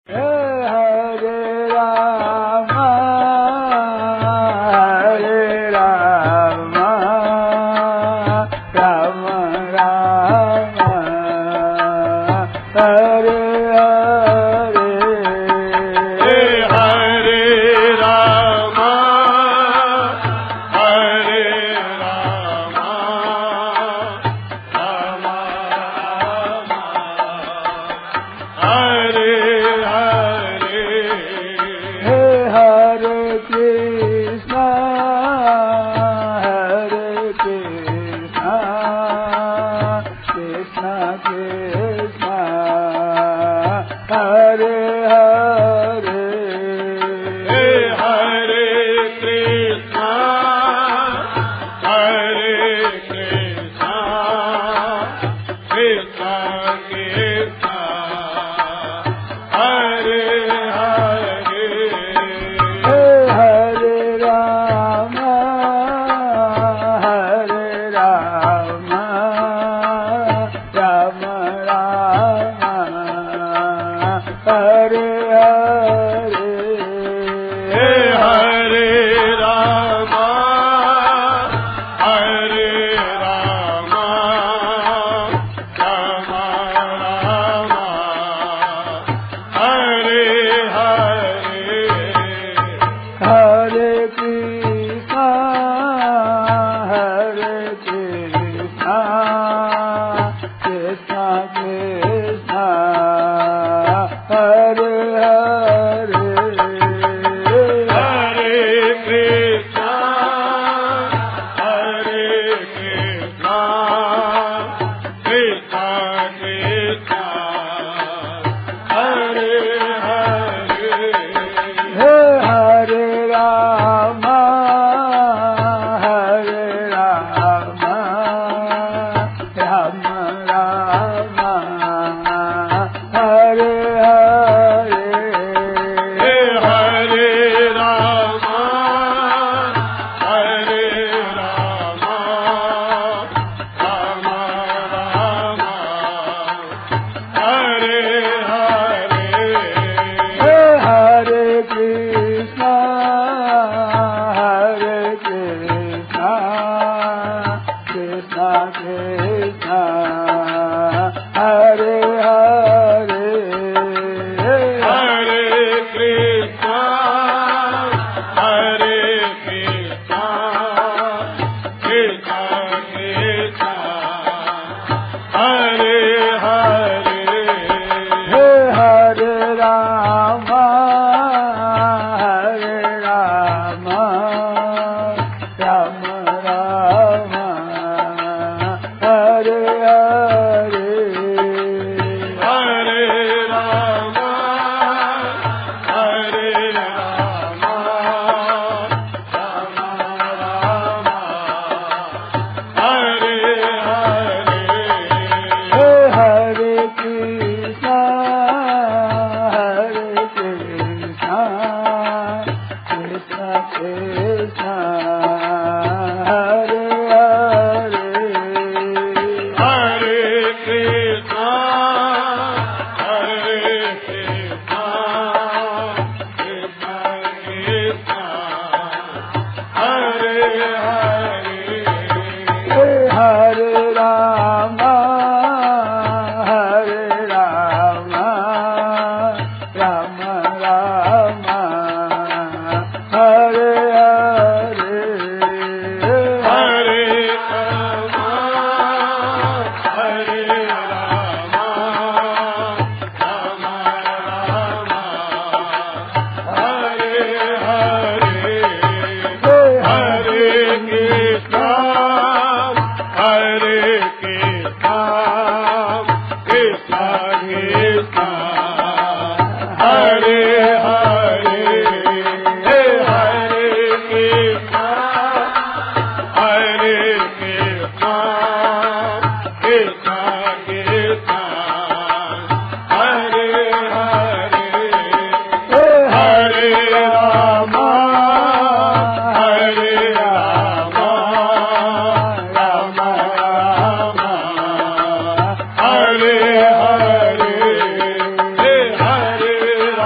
Hare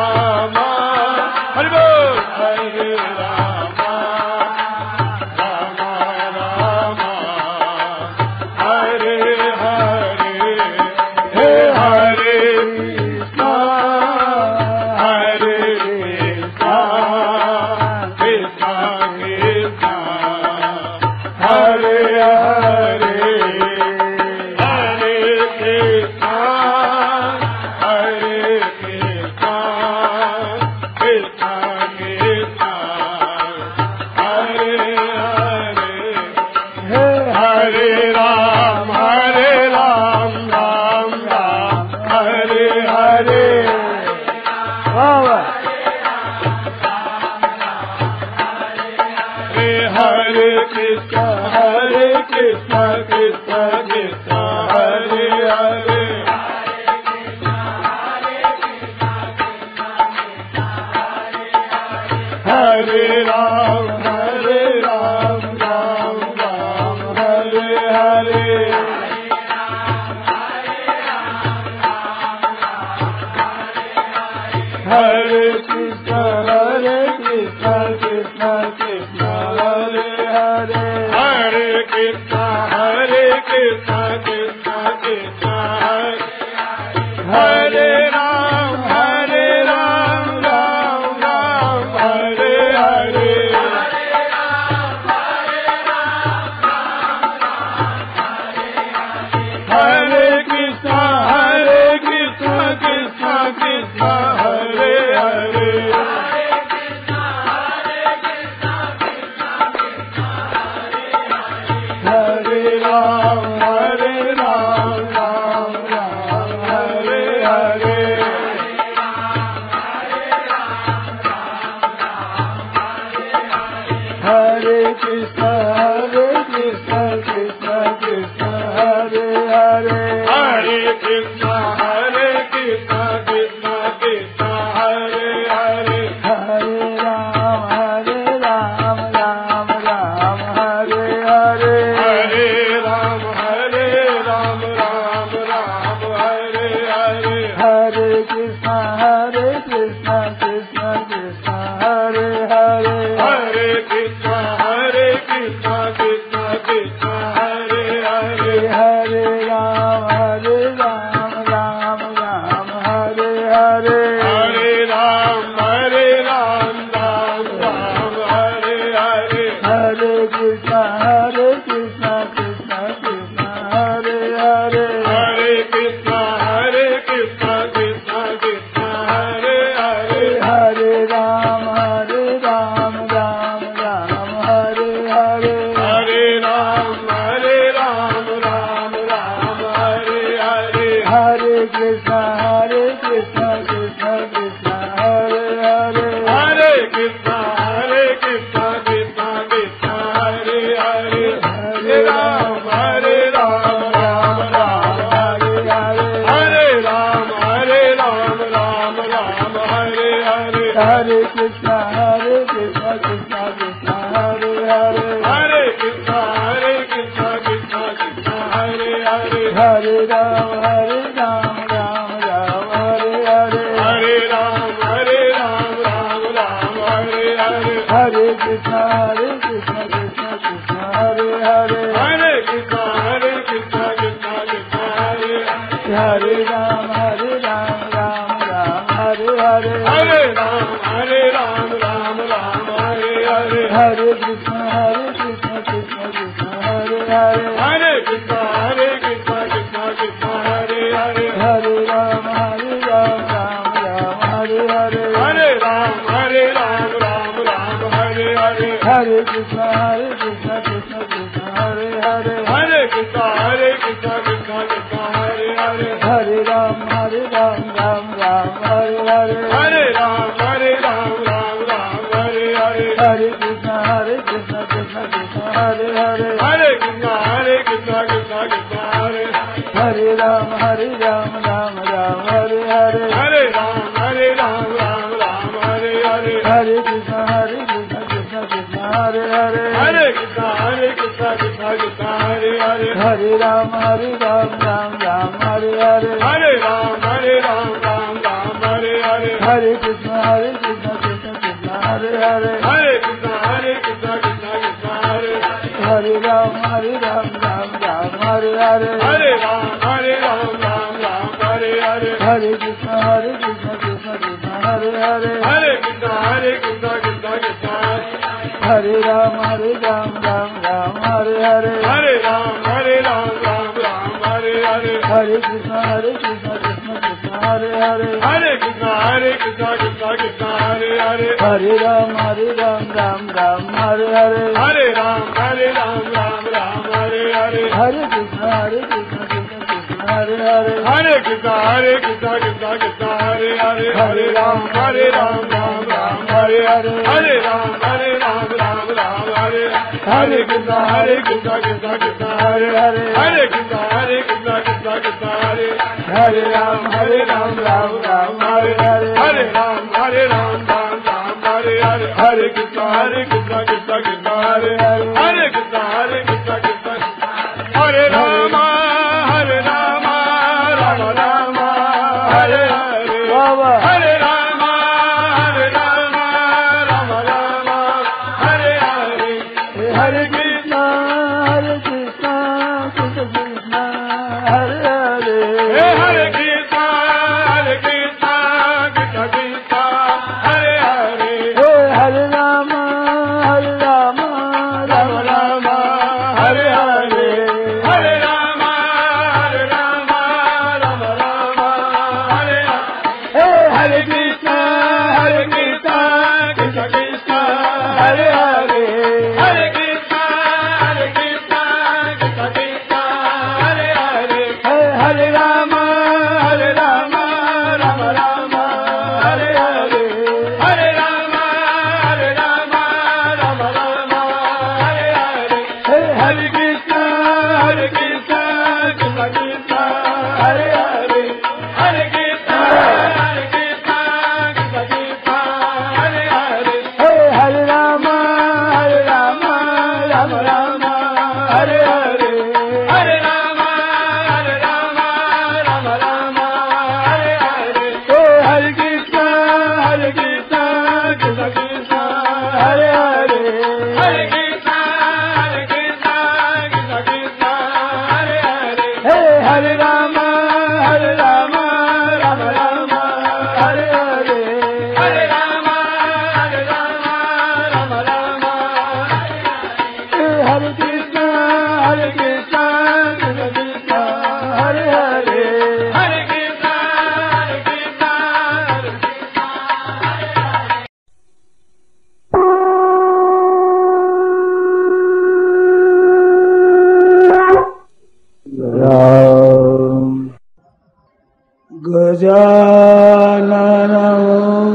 Krishna Hare Krishna Krishna Krishna Hare Hare Hare Ram Ram Ram Hare Hare Hare Krishna Krishna Krishna Hare Hare Hare Krishna Krishna Krishna Hare Ram Ram Ram Hare Hare Hare Krishna Krishna Krishna Hare Hare Hare Ram Ram Hare Hare Hare Krishna Krishna Krishna Hare Hare Hare Krishna Krishna Krishna Hare Hare Hare Ram Ram Hare Hare Hare Ram Ram Hare Hare Hare Krishna Krishna Krishna Hare Hare Hare Krishna Krishna Krishna Hare Hare Hare Ram Ram Hare Hare Hare Ram Ram Hare Hare Hare Krishna Krishna Krishna Hare Hare Hare Krishna Krishna Krishna Hare Hare Hare Ram Ram Hare Hare Hare Ram Hare Hare Hare Krishna Krishna Krishna Hare Hare Hare Krishna Krishna Krishna Hare Hare Hare Ram Ram Hare Hare Hare Ram Hare Hare Hare Krishna Krishna Krishna Hare Hare Hare Krishna Krishna Krishna Hare Hare Hare Ram Hare Hare Hare Ram Hare Hare Hare Krishna Krishna Krishna Hare Hare Hare Krishna Krishna Krishna Hare Hare Ram Hare Hare Hare Ram Hare Hare Hare Krishna Krishna Krishna Hare Hare Hare Krishna Krishna Krishna Hare Hare Hare Ram Hare Hare Hare Ram Hare Hare Hare Krishna Krishna Krishna Hare Hare Hare Krishna Krishna Krishna Hare Hare Hare Ram Hare Hare Hare Ram Hare Hare Hare Krishna Krishna Krishna Hare Hare Hare Krishna Krishna Krishna Hare Hare Ram Hare Hare Hare Ram Hare Hare Hare Krishna Krishna Krishna Hare Hare Hare Krishna Krishna Krishna Hare Hare Hare Ram Hare Hare Hare Ram Hare Hare Hare Krishna Krishna Krishna Hare Hare Hare Krishna Krishna Krishna Hare Hare Ram Hare Hare Hare Ram Hare Hare Hare Krishna Krishna Krishna Hare Hare Hare Krishna Krishna Krishna Hare Ram Hare Hare Hare Ram Hare Hare Hare Krishna Krishna Krishna Hare Hare Hare Krishna Krishna Krishna Hare Hare Hare Ram Hare Hare Hare Ram Hare Hare Hare Krishna Krishna Krishna Hare Hare Hare Krishna Krishna Krishna Hare Hare Hare Ram Hare Hare Hare Ram Hare Hare Hare Krishna Krishna Hare Krishna Krishna Krishna Hare Hare Hare Krishna Krishna Krishna Hare Hare Ram Ram Ram Hare Hare Hare Ram Ram Hare Hare Hare Krishna Krishna Krishna Hare Hare Hare Krishna Krishna Krishna Hare Rama Rama Rama Hare Hare Hare Rama Rama Rama Hare Hare Hare Krishna Krishna Krishna Hare Hare Hare Krishna Krishna Krishna Hare Hare Hare Rama Rama Rama Hare Hare Hare Rama Rama Rama Hare Hare Hare Krishna Krishna Krishna Hare Hare Hare Krishna Krishna Krishna Hare Hare Hare Rama Rama Rama Hare Hare Hare Rama Rama Rama Hare Hare Hare Krishna Krishna Krishna Hare Hare Hare Krishna Krishna Krishna Hare Hare Hare Rama Rama Rama Hare Hare Hare Rama Rama Rama Hare Hare Hare Krishna Krishna Krishna Hare Hare Hare Krishna Krishna Krishna Hare Hare Hare Rama Rama Rama Hare Hare Hare Rama Rama Hare Krishna Krishna Krishna Hare Hare Hare Krishna Krishna Gajananam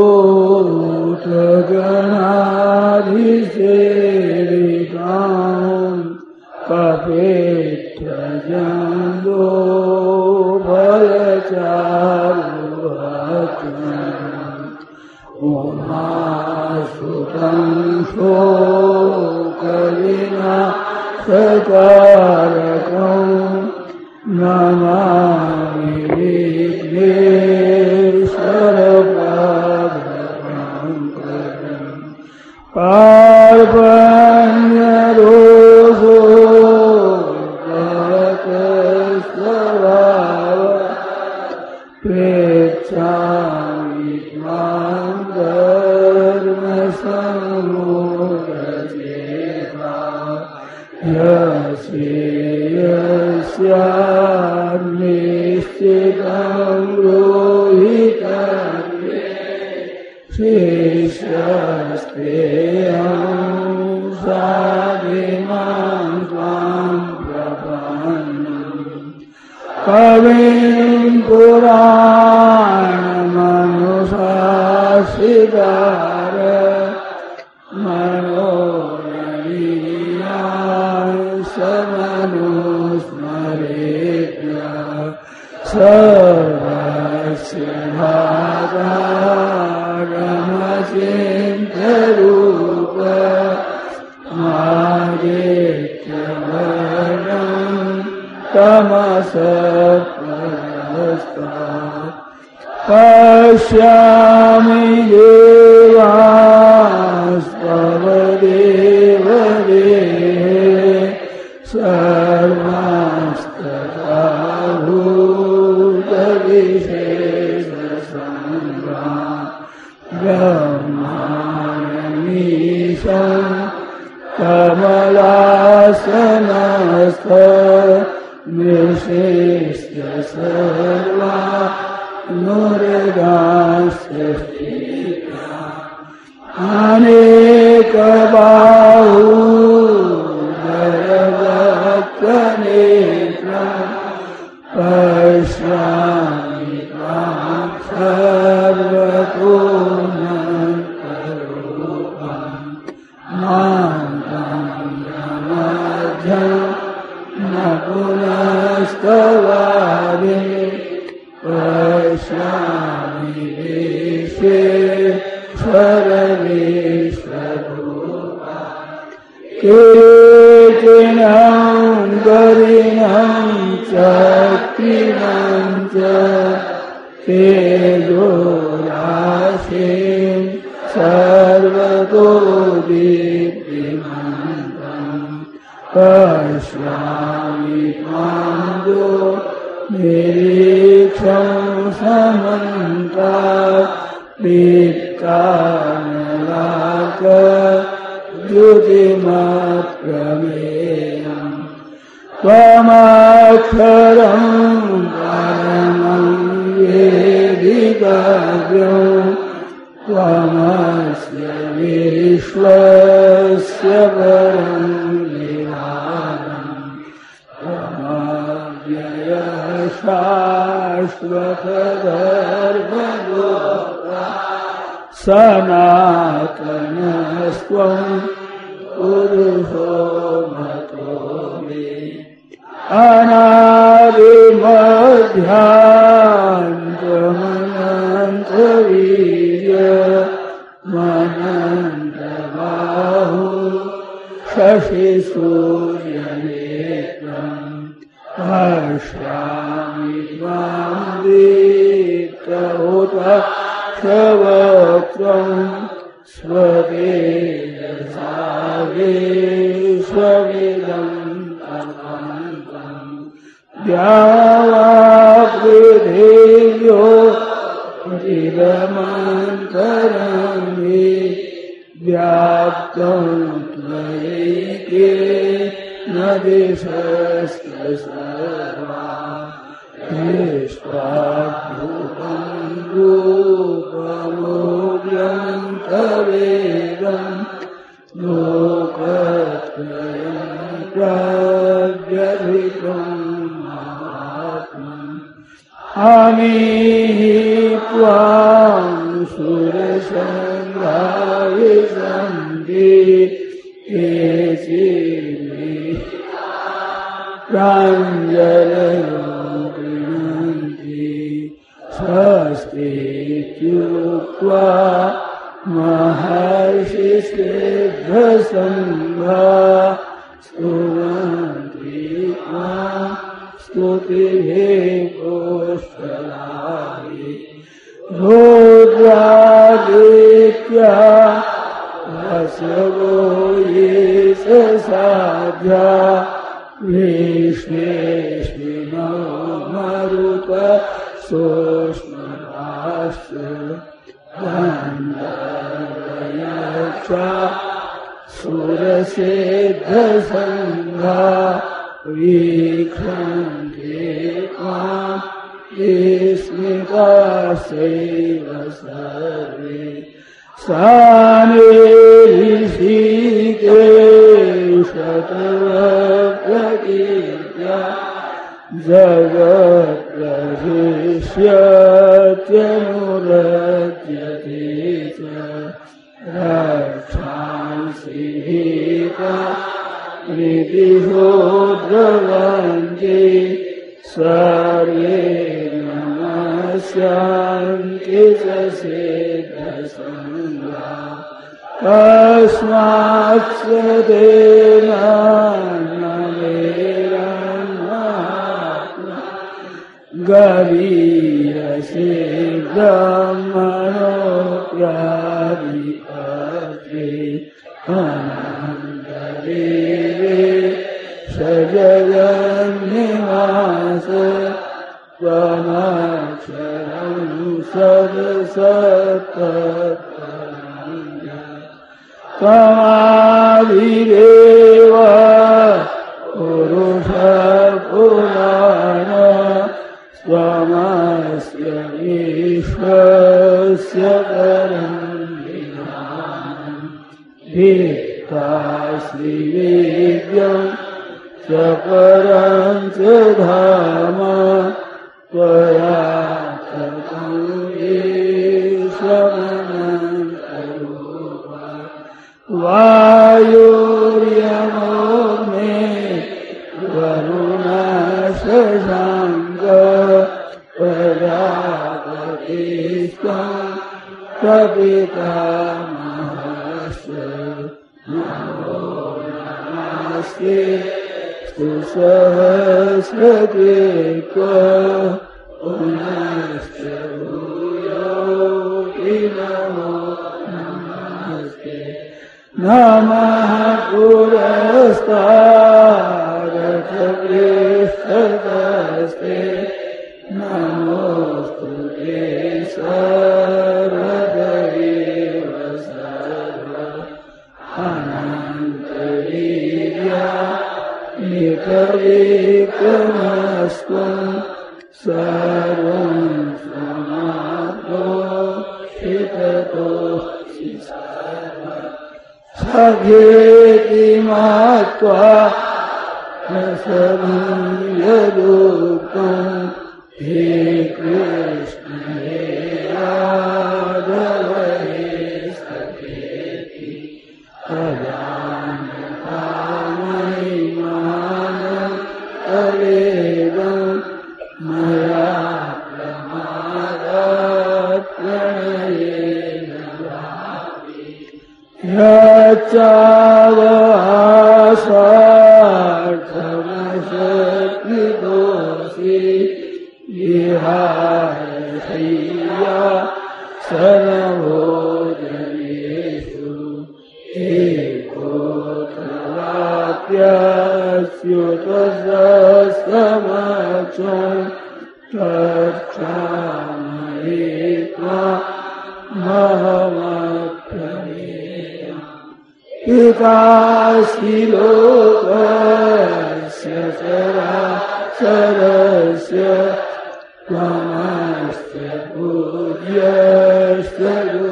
Bhutaganaधिसेवितां Kapittajambo Balacharuvatam Umasutam Shokalina Satarakam Namami Vighneswarapadankaram Parvanyaroso Bhakasvara Prechami Tvam Dharma Samudacheta Yasyanischitam rohitam Shishyastreyam sadimam tvam prapannam Kavim Puranamanushashidara Manoraniyam Samanusmaretya Sarvasya Bhagaramachintarupa Madityavarnam Tamasapparastat Pashyami devastvavadevadehe sarvastatahutabhisheshasambrah brahmanamisham kamalasyanastha nishishya sarva nuridasya aneka bahu dharabhaktanetra pashyami tvam sarvatunam karupam mantam केचिनं गरिणं चक्रिणं च तेजोराशिं सर्वतो दीप्तिमन्तं पश्यामि त्वां निरीक्षं समन्तात् दीप्तानलाकद्युतिमप्रमेयम् त्वमक्षरं परमं वेदितव्यं त्वमस्य विश्वस्य परं निधानम् त्वमव्ययः शाश्वतधर्मगोप्ता सनातनस्त्वं पुरुषो मतो मे अनादिमध्यान्तमनन्तवीर्यमनन्तबाहु शशिसूर्यनेत्रम् पश्यामि त्वां दीप्तहुताक्षवक्त्रं स्वतेजसा विश्वमिदम् द्यावापृथिव्यो चिदमन्तरं हि व्याप्तं त्वयैकेन दिशश्च सर्वा दृष्ट्वाद्भुतं रूपमोग्यं तवेदं लोकत्रयं प्रव्यथितम् अमीहि त्वां सुरसङ्घा विशन्ति केचिन्मे प्राञ्जलयो गृह्णन्ति स्वस्तीत्युक्त्वा महर्षिसिद्धसङ्घा स्तुवन्ति त्वां स्तुतिभिः पुष्कलानि रुद्रादित्या वसवो ये साध्या विश्वेश्विनो मरुत सोष्मराश्च गन्धर्वयक्षा सुरसिद्धसङ्घा वीक्षन्ते त्वां विस्मिताश्चैव सर्वे सानिऋषिकेशतवप्रकीर्त्या जगत्प्रशिष्यत्यनुरज्यते च रक्षांसि भीता प्रीतिहो द्रवन्ति सर्वे नमस्यान्ति च सिद्धसङ्घा तस्मात् स तेन गरीयसे ब्रह्मणोऽप्यादिपत्रे अनन्तदेवे सजगन्निवास त्वमक्षरं सदसत्तत्परं त्वमादिदेव पुरुषपुराण त्वमस्य विश्वस्य परं निधानम् भित्तासि वेद्यं च परं च धाम त्वया ततं विश्वमनन्तरूपा वायुर्यमोऽग्ने वरुणशशाङ्क प्रजापतिस्त्वं पितामहस्य नमो नमस्ते सहस्रते पुनश्च भूयोऽपि नमो नमस्ते नमः पुरस्तादथ पृष्ठतस्ते नमोस्तुते सर्वदेव सर्व अनन्तवीर्या एकविक्रमस्त्वं सर्वं समाप्तोषिततोऽसि सखेति मत्वा रसनं यदुक्तं हे कृष्ण हे राघव हे सखेति अजानता महिमानं तवेदं मया प्रमादात् प्रणयेन यच्चावसार्थमशक्तिदोषि विहारशय्या सर्वभोजनेषु एकोऽथवाप्यस्युतसमक्षं तत्क्षामये त्वामहमप्रमेयम् पितासि लोकस्य चराचरस्य त्वमस्य पूज्यस्य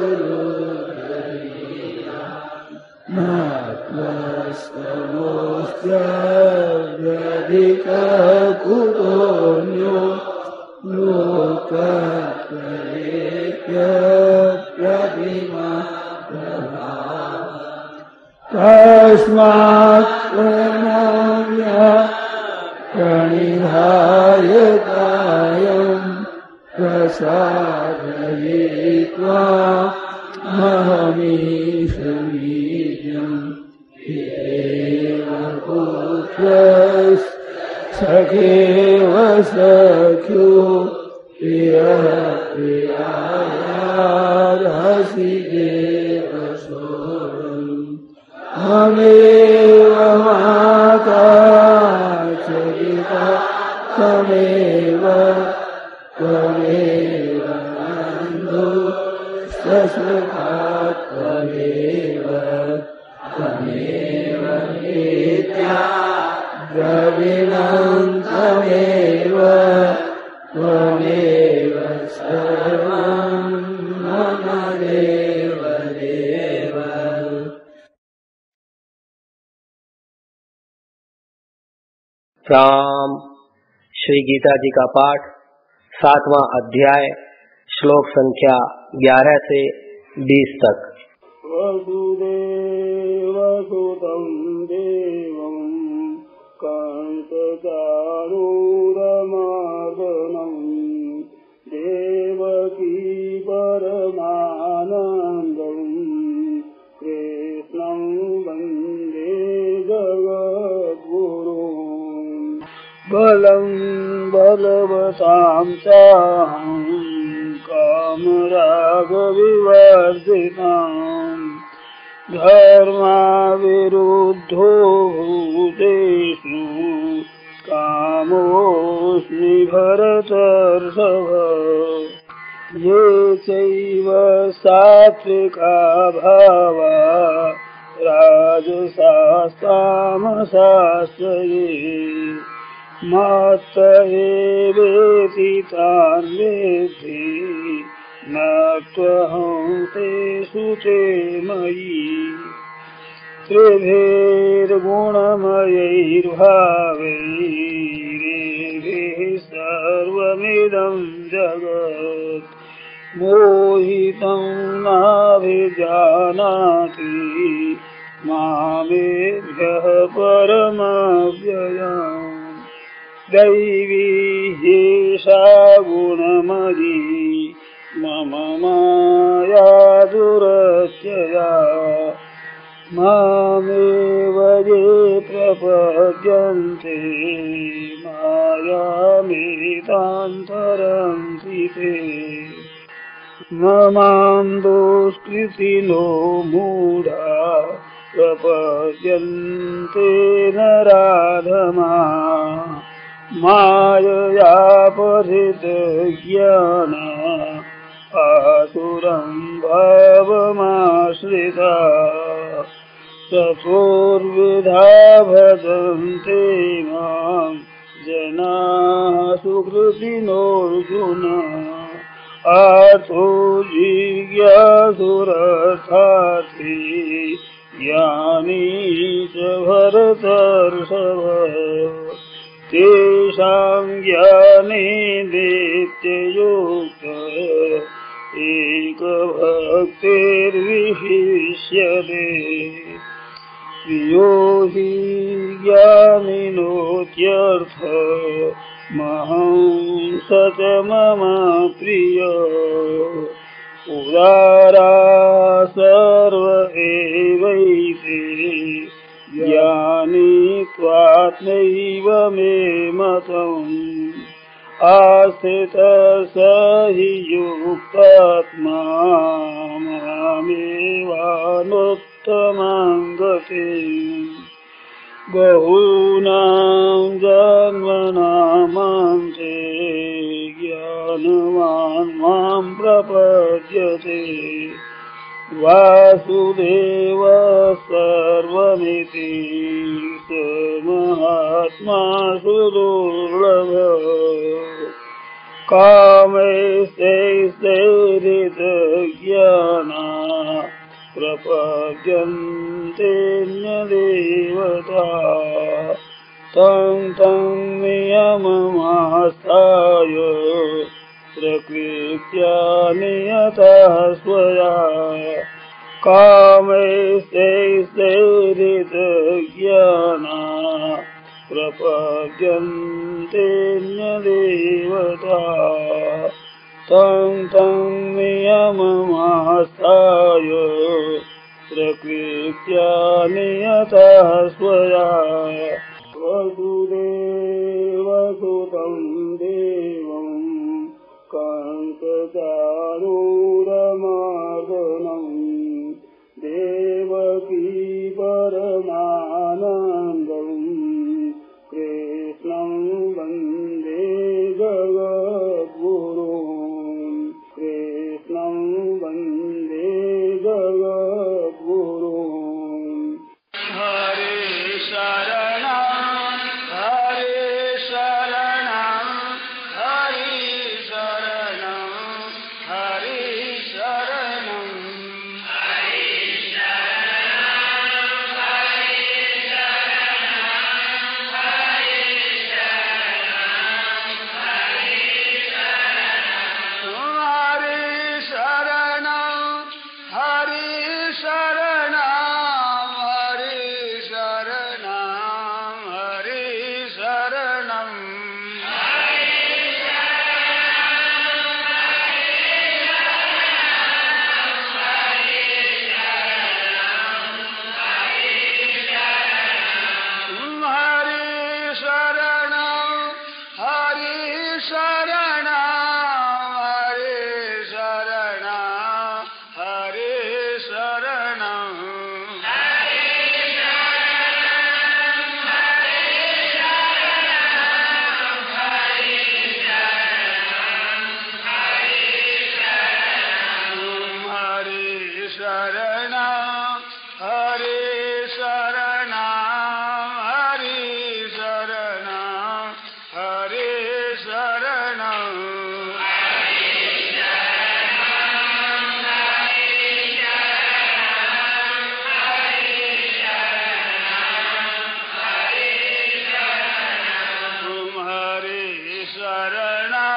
गुरुर्गरीया न त्वस्तमोऽस्त्यधिककुतोऽन्यो लोकत्रयेऽप्यप्रतिमा तस्मात् प्रणम्य प्रणिधाय कायं प्रसादयित्वा महमीशमीड्यं पितेव पुत्रस्सखेव सख्यो प्रियः प्रियायार्हसि देव सोऽहम् त्वमेव माता च पिता त्वमेव बन्धुश्च त्वमेव नित्या द्रविणं त्वमेव सर्वं मम देव देव। राम श्री गीता जी का पाठ 7वां अध्याय श्लोक संख्या 11 से 20 तक। वसुदेवसुतं देवं कंसचारूरमर्दनं देवकी परमानन्दं कृष्णं वन्दे जगद्गुरुम् बलं बलवतां चाहं कामरागविवर्जिताम् धर्माविरुद्धो भूतेषु कामोऽस्मि भरतर्षभ। ये चैव सात्विका भावा राजसास्तामसाश्च ये मत्त एवेति तान् वेत्ति न त्वहं तेषु ते मयि। त्रिभिर्गुणमयैर्भावैरेभिः सर्वमिदं जगत् मोहितं नाभिजानाति मामेभ्यः परमव्ययम्। दैवी ह्येषा गुणमयी मम माया दुरत्यया मामेव ये प्रपद्यन्ते मायामेतान्तरन्ति ते न मां दुष्कृतिनो मूढा प्रपद्यन्ते नराधमा माययापहृतज्ञाना आसुरं भावमाश्रिता चतुर्विधा भजन्ते मां जनाः सुकृतिनोऽर्जुन आर्तो जिज्ञासुरर्थार्थी ज्ञानी च भरतर्षभ तेषां ज्ञाने नित्ययुक्त एकभक्तिर्विशिष्यते प्रियो हि ज्ञानिनोत्यर्थ महं स च मम प्रिय उदारा सर्व एवैते ज्ञानी त्वात्मैव मे मतम् आस्थितः स हि युक्तात्मा मामेवानुत्तमां गतिम् बहूनां जन्मनामन्ते ज्ञानवान् मां प्रपद्यते वासुदेव सर्वमिति स महात्मा सुदुर्लभ कामैस्तैस्तैर्हृतज्ञाना प्रपद्यन्तेऽन्यदेवता तं नियममास्ताय प्रकृत्या नियतः स्वया कामैस्तैस्तैर्हृतज्ञाना प्रपद्यन्तेऽन्यदेवता तं नियममास्ताय प्रकृत्या नियतः स्वया वसुदेवसुतं देवं कंसचारूढमर्दनं देवकी परमानन्दं कृष्णं वन्दे जगद्गुरुं कृष्णं वन्दे जगद्गुरुं हरे शरणं हरे शरणं हरे शरणं हरे शरणं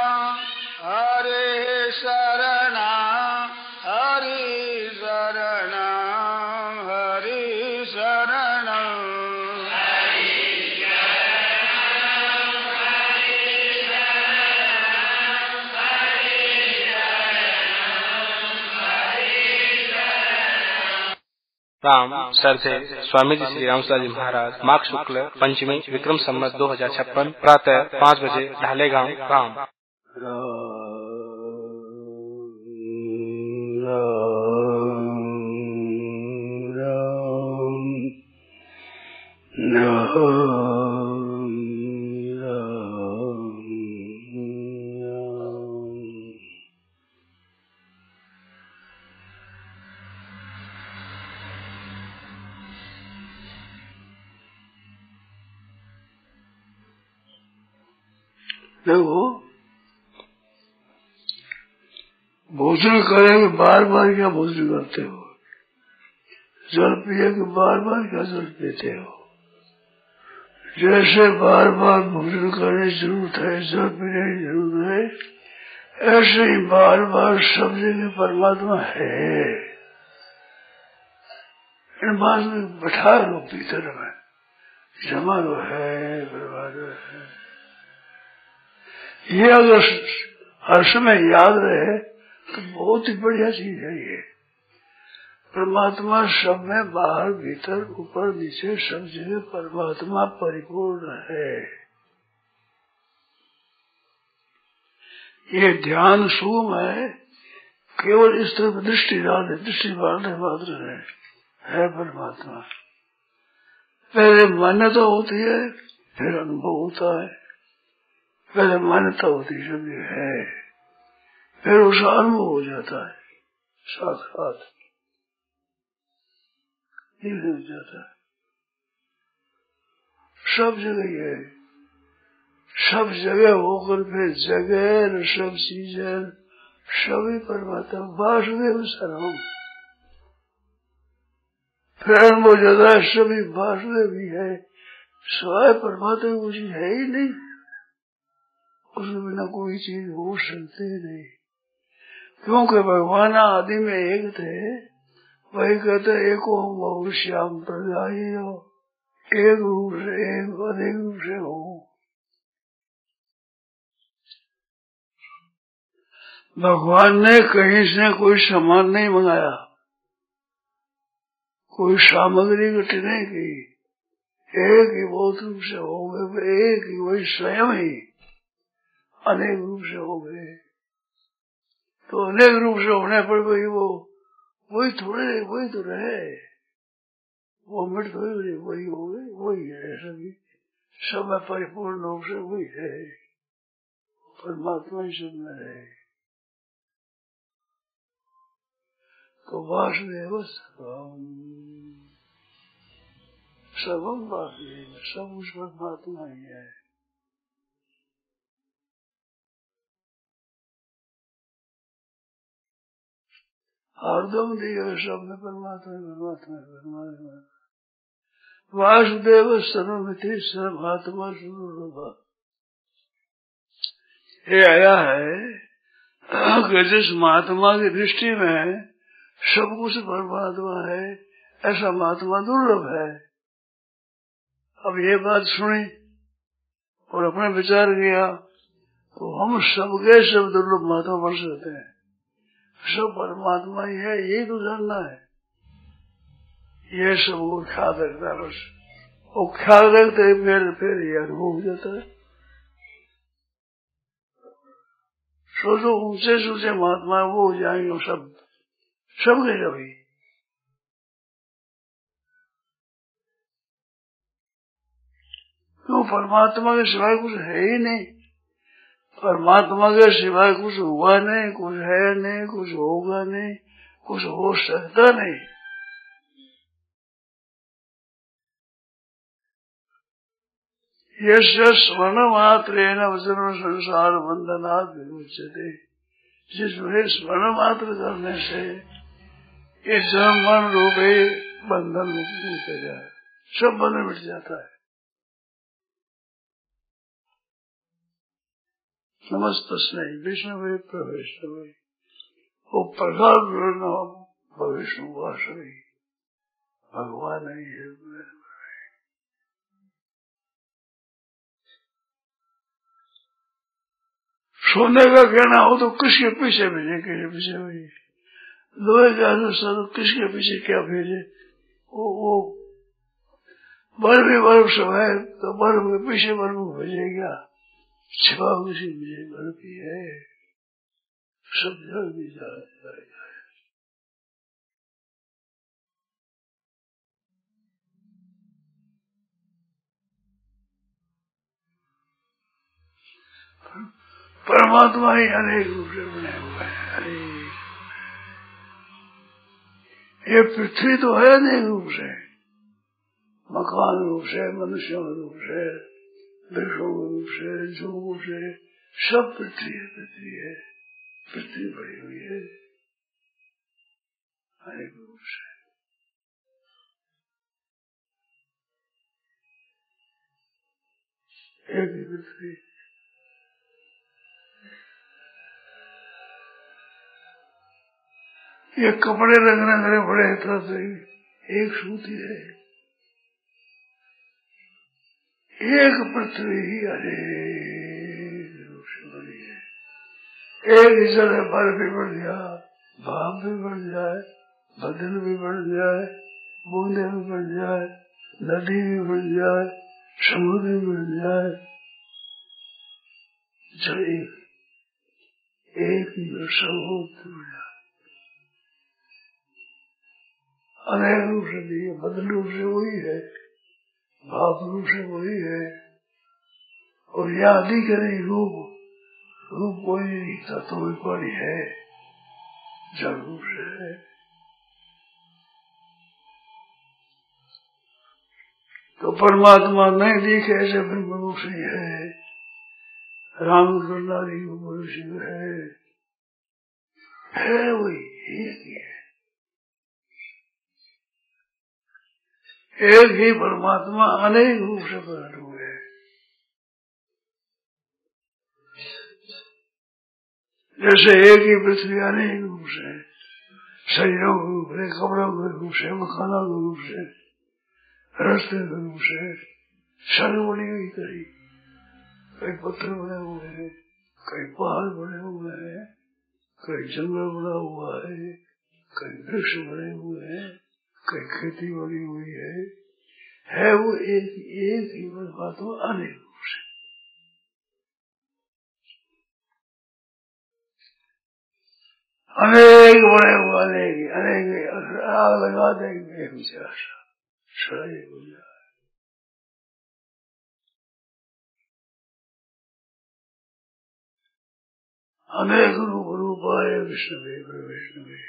शरण राम सर थे स्वामी जी श्री रामसुला जी महाराज माघ शुक्ल पंचमी विक्रम संवत 2056 प्रातः 5 बजे ढालेगांव राम। देखो भोजन करेंगे बार बार क्या भोजन करते हो, जल पिएंगे बार बार क्या जल पीते हो। जैसे बार बार भोजन करने की जरूरत है, जल पीने की जरूरत है, ऐसे ही बार बार सब जगह परमात्मा है। इन बात में बैठा लो भीतर में, जमा लो है परमात्मा है। ये अगर हर समय याद रहे तो बहुत ही बढ़िया चीज है। ये परमात्मा सब में, बाहर भीतर ऊपर नीचे सब जगह परमात्मा परिपूर्ण है। ये ध्यान सूक्ष्म है, केवल इस तरफ दृष्टि डाले, दृष्टि डालने मात्र है परमात्मा। पहले मान्यता होती है, फिर अनुभव होता है। पहले मान्यता होती सब है, फिर उसका अनुभव हो जाता है, साक्षात हो जाता है। सब जगह है, सब जगह होकर फिर जगह सब चीजें सभी परमात्मा वासुदेव सर्वम, फिर अनुभव हो जाता है सभी वासुदेव ही है, स्वाय परमात्मा कुछ है ही नहीं, उसके बिना कोई चीज हो सकती नहीं। क्योंकि भगवान आदि में एक थे, वही कहते एको बहु श्याम प्रजाई हो, एक रूप से एक अनेक रूप से हो। भगवान ने कहीं से कोई सामान नहीं मंगाया, कोई सामग्री इकट्ठी नहीं की, एक ही बहुत रूप से हो गए, एक ही वही स्वयं ही अनेक रूप से हो गए। तो अनेक रूप से होने पर वही वो वही थोड़े, वही तो रहे, वो मिट थोड़ी, वही हो गए, वही है सभी, सब में परिपूर्ण रूप से वही है, परमात्मा ही सब में रहे। तो वासुदेव सर्वम वासुदेव, सब उस परमात्मा ही है। हरदम दिया सब में परमात्मा परमात्मा परमात्मा। वासुदेव सर्वमिति सर्वात्मा स्वरूप। ये आया है कि जिस महात्मा की दृष्टि में सब कुछ परमात्मा है, ऐसा महात्मा दुर्लभ है। अब ये बात सुनी और अपने विचार किया तो हम सबके सब दुर्लभ महात्मा बन सकते हैं। सब परमात्मा ही है, यही तो जानना है। ये सब वो ख्याल रखता है, बस वो ख्याल रखते फिर ये अनुभव हो जाता है। सोचो ऊंचे से ऊंचे महात्मा वो हो जाएंगे, सब के सभी। क्यों? परमात्मा के सिवाय कुछ है ही नहीं, परमात्मा के सिवाय कुछ हुआ नहीं, कुछ है नहीं, कुछ होगा नहीं, कुछ हो सकता नहीं। यस्य स्मरण मात्र जन्म संसार बंधनात् विमुच्यते, जिसमें स्मरण मात्र करने से ये जन्म मन रूपे बंधन मुक्त हो जाए, सब बंधन मिट जाता है। समस्त स्नेह विष्णु प्रवेश वो प्रकार भविष्य वासवी भगवान ही है। सोने का कहना हो तो किसके पीछे भेजे, किसके पीछे भेजे, लोहे का अनुसार किसके पीछे क्या भेजे, वो बर्फ ही बर्फ सब है, तो बर्फ के पीछे बर्फ भेजेगा, छिपा उसी पीछे बर्फ ही है, सब जल भी जाएगा। परमात्मा ही अनेक रूप से बने हुए हैं। ये पृथ्वी तो है अनेक रूप से, मकान रूप से, मनुष्यों रूप से, वृक्षों रूप से, जीवों से, सब पृथ्वी है, पृथ्वी है, पृथ्वी बड़ी हुई है अनेक रूप से। एक ही पृथ्वी, ये कपड़े रंगने करे बड़े तरह एक सूती है, एक पृथ्वी ही अनेक रूप से बनी है। एक ही जगह बर्फ भी बढ़ जाए, भाप भी बढ़ जाए, बदल भी बढ़ जाए, बूंदे भी बढ़ जाए, नदी भी बढ़ जाए, समुद्र भी बढ़ जाए, जब एक ही सब बढ़ जाए, अनेक रूप से भी है, बदल रूप से वही है, भाव रूप से वही है, और याद ही करें रूप, रूप कोई नहीं था तो वही बड़ी है, जल रूप से है। तो परमात्मा नहीं दिखे ऐसे ब्रह्म रूप से है, राम करनारी मनुष्य है वही एक ही है, एक ही परमात्मा अनेक रूप से प्रकट हुए। जैसे एक ही पृथ्वी अनेक रूप से, शरीरों के रूप से, कपड़ों के रूप से, मकानों के रूप से, रास्ते के रूप से, सड़क बनी हुई कहीं, कई पत्थर बने हुए हैं, कई पहाड़ बने हुए हैं, कई जंगल बना हुआ है, कई वृक्ष बने हुए हैं, कई खेती बनी हुई है वो एक ही परमात्मा अनेक रूप से। अनेक बने हुए अनेक आग लगा देंगे एक विचार सड़ाई हो जाए। अनेक रूप रूपाय विष्णुवे विष्णुवे,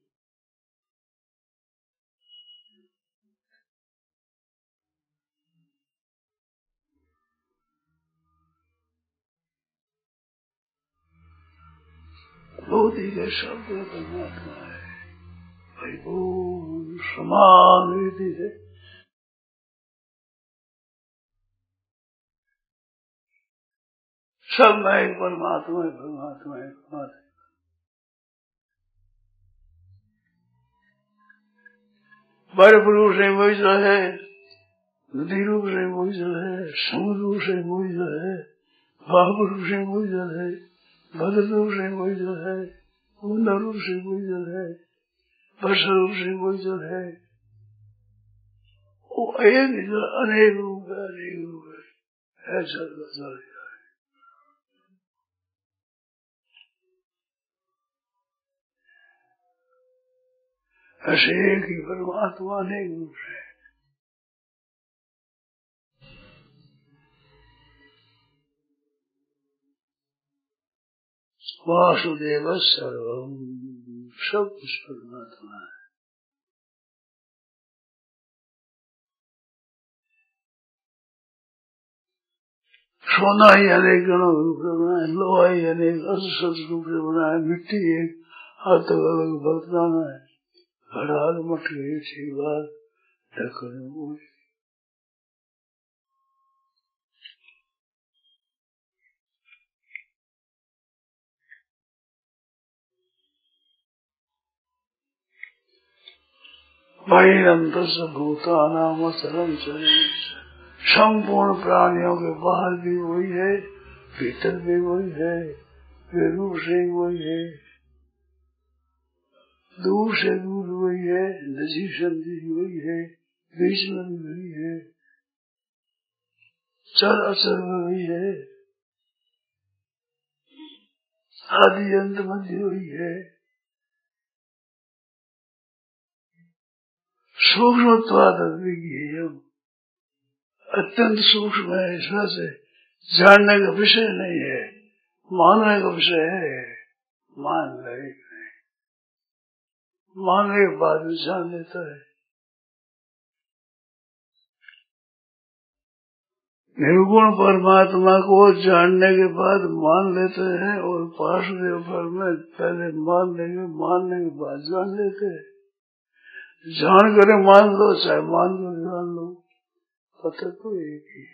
भौतिक के शब्द परमात्मा है भाई, वो समान रीति से सब में एक परमात्मा है, परमात्मा है, परमात्मा। बर्फ रूप से वही जल है, नदी रूप से वही जल है, समुद्र रूप से वही जल है, भाप रूप से वही जल है, भद्र रूप से वही जल है, बूंदा रूप से वही जल है, वर्षा रूप से वही जल है। वो एक जल अनेक रूप है, अनेक रूप है जल का जल है। ऐसे एक ही परमात्मा अनेक रूप है। वासुदेव सर्वम, सब कुछ परमात्मा है। सोना ही अनेक गणों रूप से बना है, लोहा ही अनेक असत रूप से बना है, मिट्टी एक अलग अलग बर्तन है, घड़ाल मटके छीवार ढक्कन हुए। बहिरंत भूतानाम चले, संपूर्ण प्राणियों के बाहर भी वही है, भीतर भी वही है, वे रूप से ही वही है। दूर से दूर वही है, नजीक से नजीक वही है, बीच में भी वही है, चर अचर में वही है, आदि अंत मध्य वही है। सूक्ष्मत्वाद विज्ञेयम्, अत्यंत सूक्ष्म है, इस वजह से जानने का विषय नहीं है, मानने का विषय है। मान ले, मानने के बाद भी जान लेता है। निर्गुण परमात्मा को जानने के बाद मान लेते हैं, और पार्षदेव फल में पहले मान लेंगे, मानने के बाद जान लेते हैं। जान करे मान लो, चाहे मान कर जान लो, पता तो एक ही है।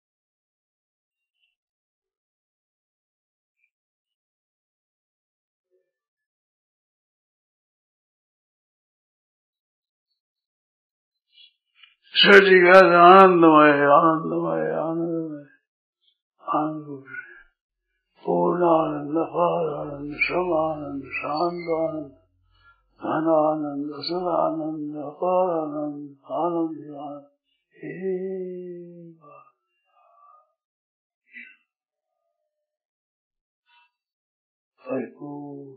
सृष्टि का आनंदमय आनंदमय आनंदमय आनंद, पूर्णानंद, अपारानंद, समानंद, शांत आनंद, धनानंद, सदानंद, अपारानंद, आनंद आनंद, परिपूर्ण।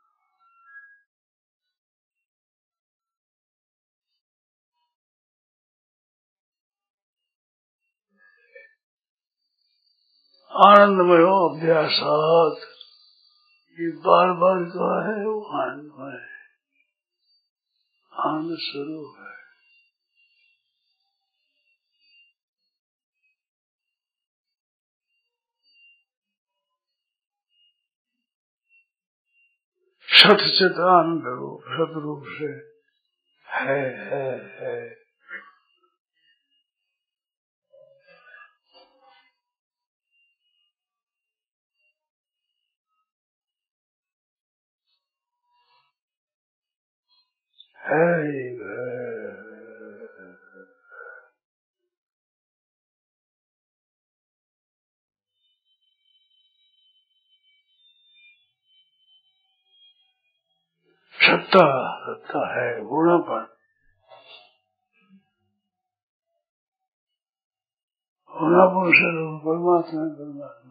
आनंदमय हो अभ्यासात, ये बार बार कहा है, वो आनंदमय है, आनंद स्वरूप है। सत चित आनंद रूप, सदरूप से है, है। सत्ता, सत्ता है, गुणापन, गुणापन से परमात्मा परमात्मा।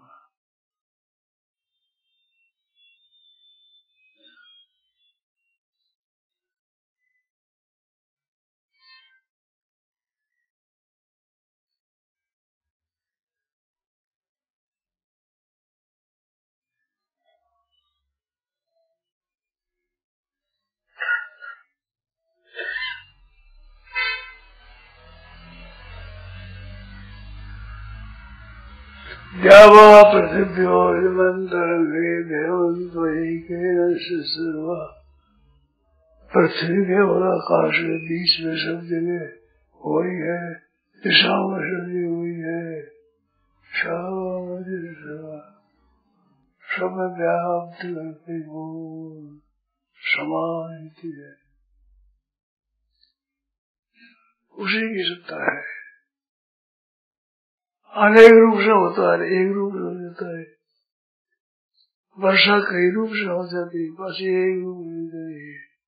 द्यावा पृथिव्यो हिमंतरंगे देवंत्वैकेनश्चित्वा, पृथ्वी के और आकाश के बीच में सब जगह वही है, दिशाओं में सभी हुई है, सब व्याप्त करके समान है, उसी की सत्ता है। अनेक रूप से होता है, एक रूप से हो जाता है। वर्षा कई रूप से हो जाती है, बस एक रूप नहीं है।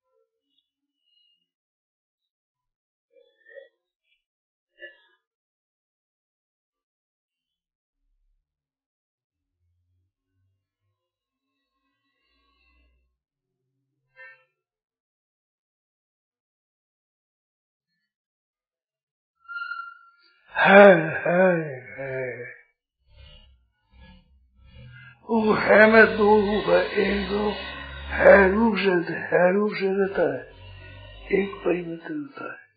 है वो है में दो रूप है, एक रूप है रूप से रहता है, एक परिवर्तन होता है।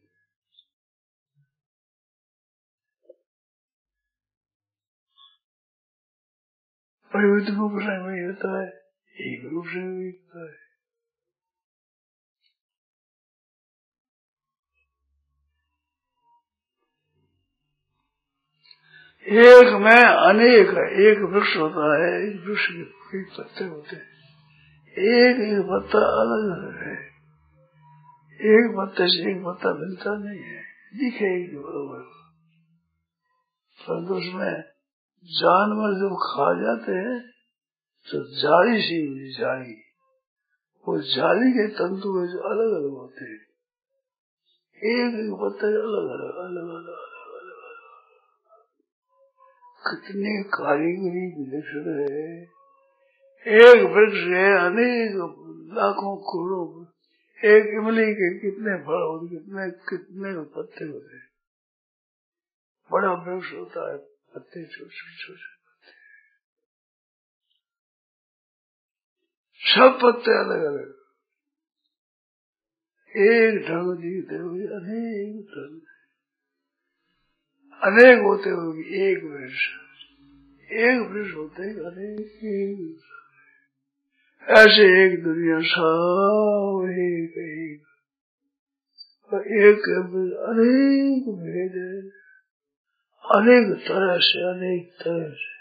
परिवर्तन रूप से वही होता है, एक रूप से वही होता है। एक में अनेक है, एक वृक्ष होता है, एक वृक्ष के कई पत्ते होते हैं, एक एक पत्ता अलग अलग है, एक पत्ते से एक पत्ता मिलता नहीं है, दिखे एक बरोबर। परंतु उसमें जानवर जब खा जाते हैं तो जाली सी हुई, जाली वो जाली के तंतु अलग अलग होते हैं, एक एक पत्ते अलग अलग अलग अलग अलग अलग। कितने कारीगरी विलक्षण है। एक वृक्ष है, अनेक लाखों करोड़ों, एक इमली के कितने फल होते, कितने कितने पत्ते होते हैं। बड़ा वृक्ष होता है, पत्ते छोटे छोटे पत्ते, सब पत्ते अलग अलग, एक ढंग जीते हुए अनेक ढंग, अनेक होते हुए एक वृक्ष, एक वृक्ष होते अनेक, ऐसे एक दुनिया सब एक एक अनेक भेद है, अनेक तरह से, अनेक तरह से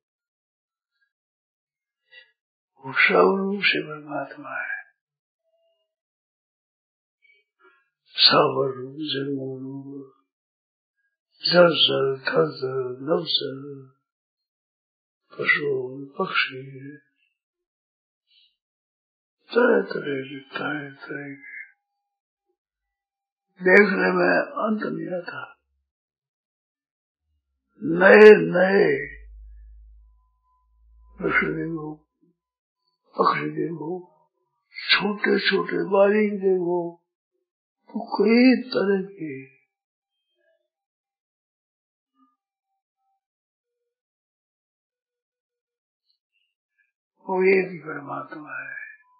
वो सब रूप से परमात्मा है। सब रूप जन्म रूप, जल जल थल जल नव जल, पशु पक्षी, तरह तरह के तरह तरह के, देखने में अंत नहीं आता। नए नए पशु देखो, पक्षी देखो, छोटे छोटे बारीक देखो, तो कई तरह के, वो एक ही परमात्मा है।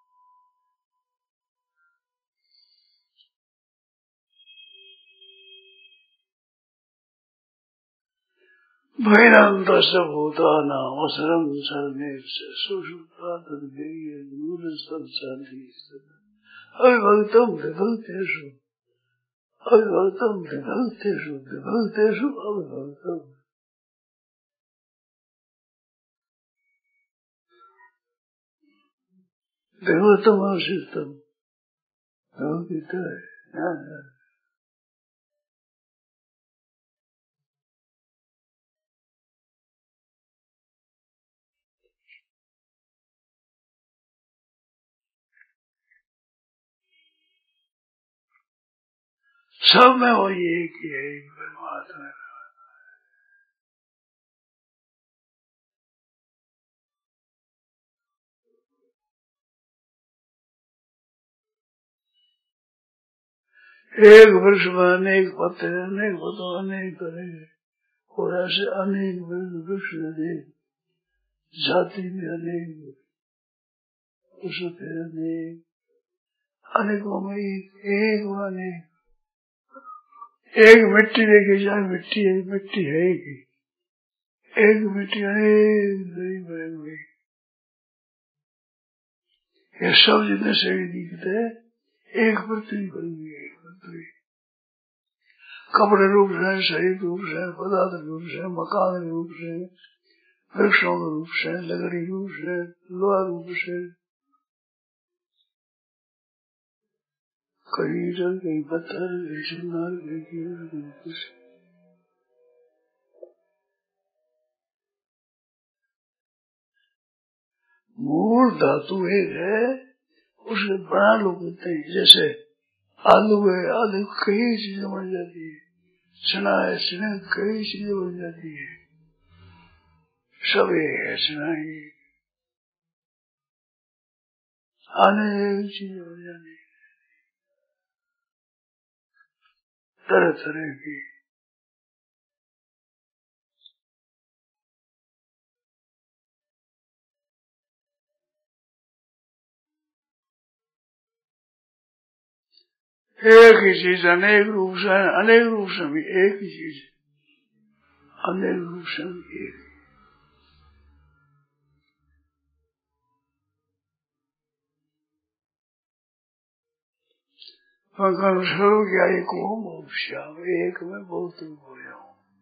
भैरंत भूताना असरम सर्वे अविभक्तम विभक्तेषु, अविभक्तम विभक्तेषु, विभक्तेषु अविभक्तम। विभक्तम अवशिष्टम भगवद्गीता है। सब में वो एक ही है, एक परमात्मा। एक वृक्ष में अनेक पत्ते, अनेक पत्तों अनेक तरह, और ऐसे अनेक वृक्ष अनेक जाति में अनेक, उसके अनेक, अनेकों में एक अनेक। एक मिट्टी देखी जाए, मिट्टी है, मिट्टी है कि एक मिट्टी अनेक नहीं बने हुए, ये सब जितने शरीर दिखते हैं एक पृथ्वी बनी हुई, एक पृथ्वी। कपड़े रूप से, शरीर रूप से, पदार्थ रूप से, मकान रूप से, वृक्षों के रूप से, लकड़ी रूप से, लोहा रूप से, कहीं जल, कहीं पत्थर, कहीं सुनार, कहीं कीड़ा, कहीं कुछ। मूल धातु एक है, उसे बना लो कहते हैं। जैसे आलू है, आलू कई चीजें बन जाती है, चना है, चना कई चीजें बन जाती है, सब एक है, चना ही अनेक चीजें बन जाती है, तरह तरह की। एक ही चीज अनेक रूप से, अनेक रूप से भी एक ही चीज, अनेक रूप से भी एक। भगवान स्वरूप क्या एक ओम श्याम, एक में बहुत हो जाऊं।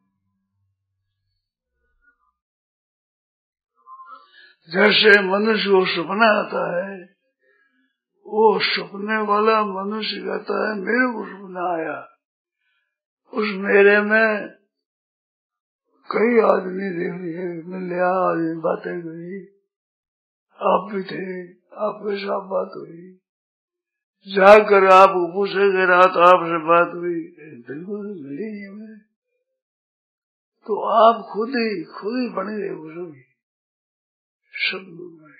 जैसे मनुष्य को सपना आता है, वो सपने वाला मनुष्य कहता है मेरे को सपना आया, उस मेरे में कई आदमी देख लिए, मिले, आदमी बातें हुई, आप भी थे, आपके साथ बात हुई, जाकर आप पूछेंगे रात आपसे बात हुई, बिल्कुल मिली नहीं हमें, तो आप खुद ही बन गए बुजुर्ग, सब लोग बने।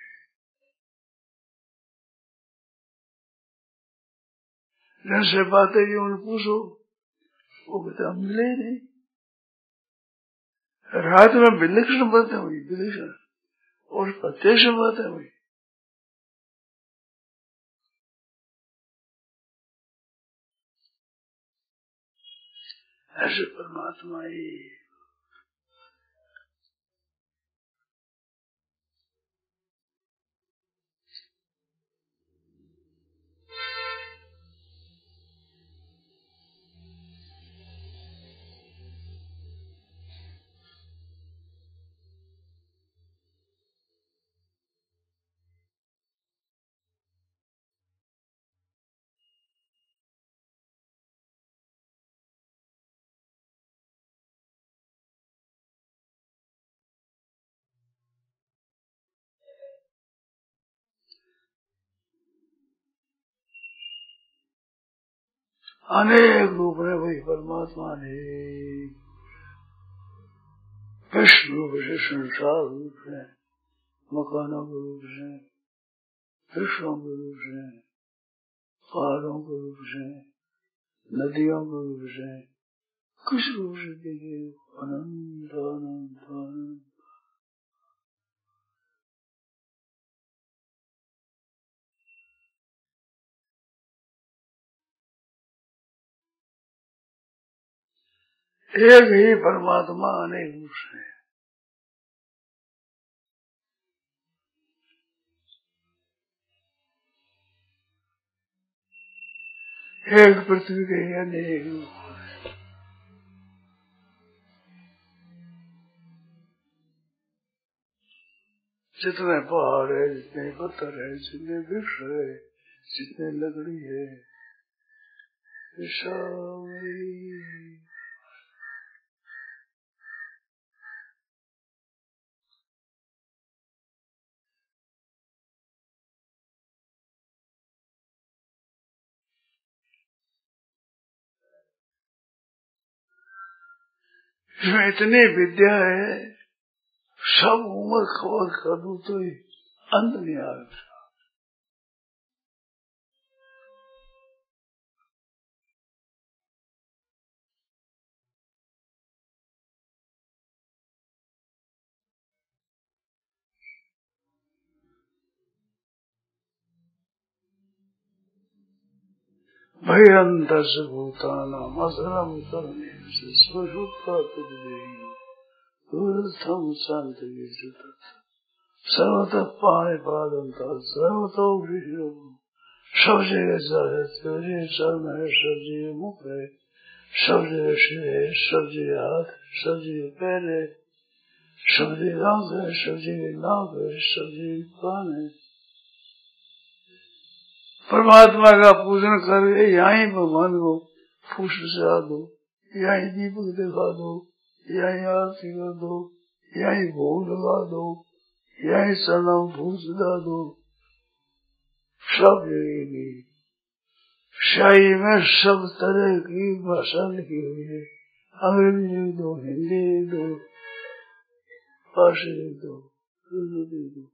जिनसे बातें की उन्हें पूछो, वो कहते हम मिले नहीं। रात में विलक्षण बातें हुई, विलक्षण, और प्रत्यक्ष बातें हुई। ऐसे परमात्मा ही अनेक रूप है वही परमात्मा ने, कृष्ण रूप से, संसार रूप से, मकानों के रूप से, वृक्षों के रूप से, पहाड़ों के रूप से, नदियों के रूप से, किस रूप से देखिए, अनंत अनंत अनंत। एक ही परमात्मा अनेक रूप से। एक पृथ्वी के अनेक रूप, जितने पहाड़ है, जितने पत्थर है, जितने वृक्ष है, जितने लकड़ी है, सब इसमें इतनी विद्या है, सब उम्र खबर कर दूं तो अंत नहीं आएगा। भय अंतर से भूतानाम असरम करने से स्वरूपा दूरस्थम शांति सर्वतः पाने पादंता सर्वतो विष्णु, सब जगह जल है, सब जगह चरण है, सब जगह मुख है, सब जगह सिर है, सब जगह हाथ, सब जगह पैर है, सब जगह आंख है, सब जगह नाक है, सब जगह कान है। परमात्मा का पूजन करके यहीं भगवान को पुष्प चढ़ा दो, यहीं दीपक दिखा दो, यहीं आरती कर दो, यहीं भोग लगा दो, यहीं चरणों फूल सजा दो। सब जगह शाही में सब तरह की भाषा लिखी हुई है, अंग्रेजी लिख दो, हिंदी लिख दो, फारसी लिख दो, उर्दू लिख दो।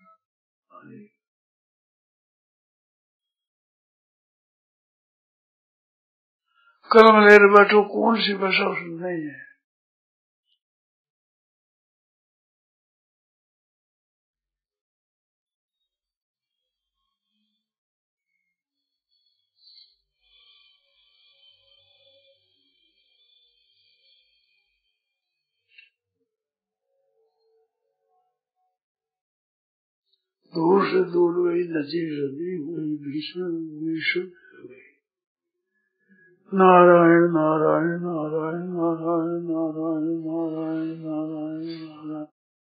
कलम ले बैठो, कौन सी भाषा उसमें नहीं है। दूर से दूर हुई, नजीक रबी हुई, भीषण हुई। नारायण नारायण नारायण नारायण नारायण नारायण नारायण नारायण।